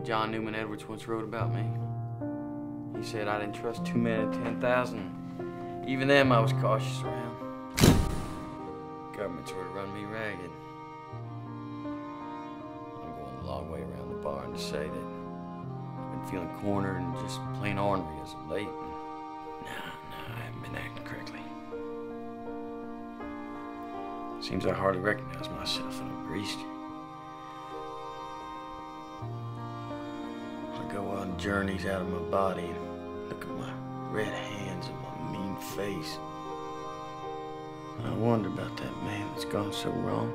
John Newman Edwards once wrote about me. He said I didn't trust 2 men in 10,000. Even them I was cautious around. Government sort of run me ragged. I'm going a long way around the barn to say that I've been feeling cornered and just plain ornery as of late. No, I haven't been acting correctly. Seems I hardly recognize myself when I'm greased. I go on journeys out of my body and look at my red hands and my mean face. And I wonder about that man that's gone so wrong.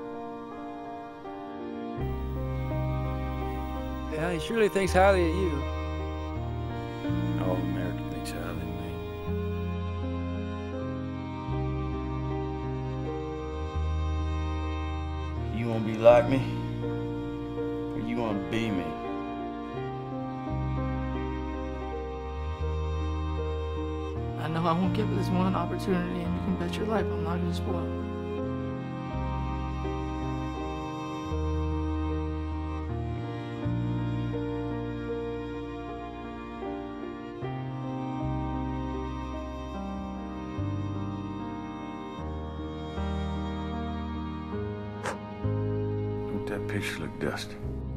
Yeah, he surely thinks highly of you. All America thinks highly of me. You want to be like me? Or you want to be me? I know I won't give this one opportunity, and you can bet your life I'm not gonna spoil it. Don't that picture look dusty?